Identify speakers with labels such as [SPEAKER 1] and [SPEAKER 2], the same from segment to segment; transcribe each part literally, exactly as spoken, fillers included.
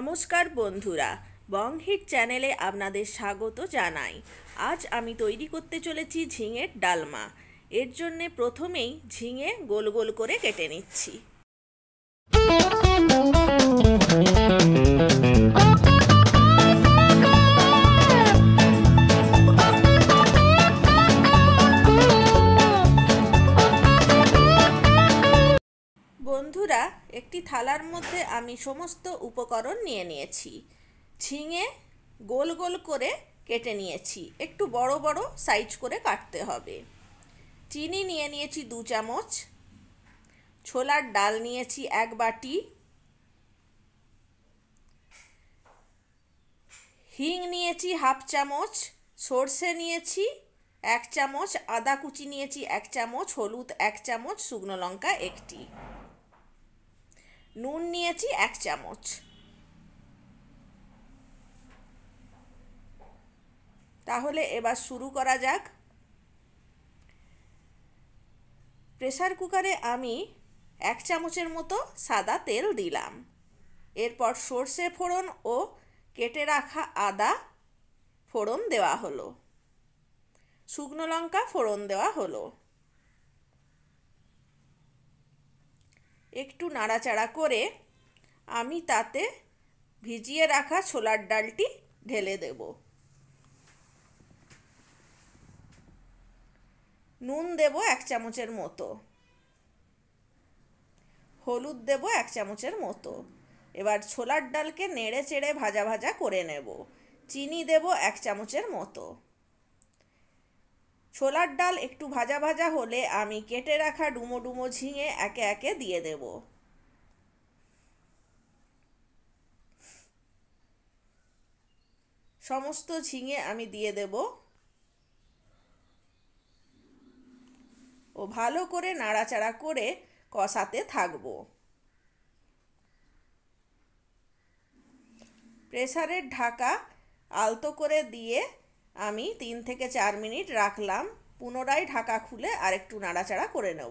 [SPEAKER 1] নমস্কার বন্ধুরা, বংহিট চ্যানেলে আপনাদের স্বাগত জানাই। আজ আমি তৈরি করতে চলেছি ঝিঙের ডালমা। এর জন্য প্রথমেই ঝিঙে গোল গোল করে কেটে নিচ্ছি। বন্ধুরা, একটি থালার মধ্যে আমি সমস্ত উপকরণ নিয়ে নিয়েছি। ঝিঙে গোল গোল করে কেটে নিয়েছি, একটু বড় বড় সাইজ করে কাটতে হবে। চিনি নিয়ে নিয়েছি দু চামচ, ছোলার ডাল নিয়েছি এক বাটি, হিং নিয়েছি হাফ চামচ, সর্ষে নিয়েছি এক চামচ, আদা কুচি নিয়েছি এক চামচ, হলুদ এক চামচ, শুকনো লঙ্কা একটি, নুন নিয়েছি এক চামচ। তাহলে এবার শুরু করা যাক। প্রেসার কুকারে আমি এক চামচের মতো সাদা তেল দিলাম। এরপর সর্ষে ফোড়ন ও কেটে রাখা আদা ফোড়ন দেওয়া হলো, শুকনো লঙ্কা ফোড়ন দেওয়া হলো। একটু নাড়াচাড়া করে আমি তাতে ভিজিয়ে রাখা ছোলার ডালটি ঢেলে দেব। নুন দেব এক চামচের মতো, হলুদ দেব এক চামচের মতো। এবার ছোলার ডালকে নেড়ে চেড়ে ভাজা ভাজা করে নেব। চিনি দেব এক চামচের মতো। ছোলার ডাল একটু ভাজা ভাজা হলে আমি কেটে রাখা ডুমো ডুমো ঝিঙে একে একে দিয়ে দেব। সমস্ত ঝিঙে আমি দিয়ে দেব ও ভালো করে নাড়াচাড়া করে কষাতে থাকবো। প্রেসারের ঢাকা আলতো করে দিয়ে আমি তিন থেকে চার মিনিট রাখলাম। পুনরায় ঢাকা খুলে আরেকটু নাড়াচাড়া করে নেব।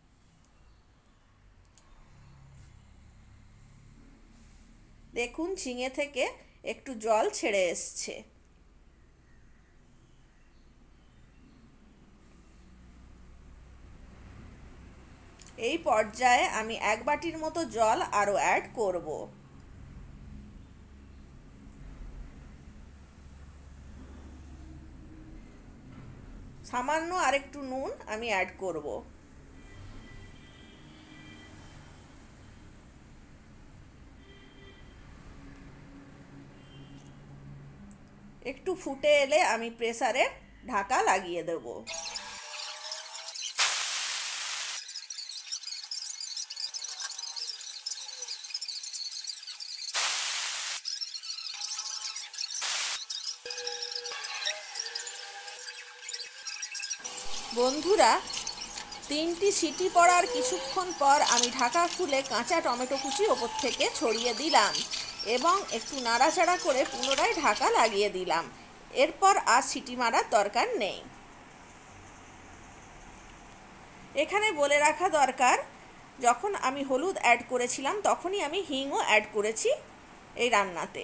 [SPEAKER 1] দেখুন, ঝিঙে থেকে একটু জল ছেড়ে এসছে। এই পর্যায়ে আমি এক বাটির মতো জল আরও অ্যাড করব। সামান্য আরেকটু নুন আমি অ্যাড করব। একটু ফুটে এলে আমি প্রেসারের ঢাকা লাগিয়ে দেব। বন্ধুরা, তিনটি সিটি পড়ার কিছুক্ষণ পর আমি ঢাকা খুলে কাঁচা টমেটো কুচি ওপর থেকে ছড়িয়ে দিলাম এবং একটু নাড়াচাড়া করে পুনরায় ঢাকা লাগিয়ে দিলাম। এরপর আর সিটি মারার দরকার নেই। এখানে বলে রাখা দরকার, যখন আমি হলুদ অ্যাড করেছিলাম তখনই আমি হিংও অ্যাড করেছি এই রান্নাতে।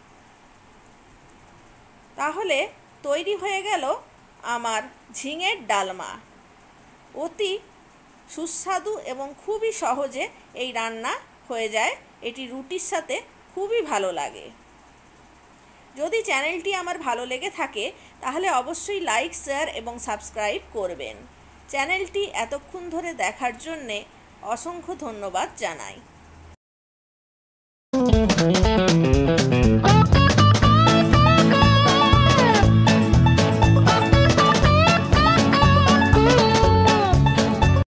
[SPEAKER 1] তাহলে তৈরি হয়ে গেল আমার ঝিঙের ডালমা। অতি সুস্বাদু এবং খুবই সহজে এই রান্না হয়ে যায়। এটি রুটির সাথে খুবই ভালো লাগে। যদি চ্যানেলটি আমার ভালো লেগে থাকে তাহলে অবশ্যই লাইক, শেয়ার এবং সাবস্ক্রাইব করবেন। চ্যানেলটি এতক্ষণ ধরে দেখার জন্যে অসংখ্য ধন্যবাদ জানাই।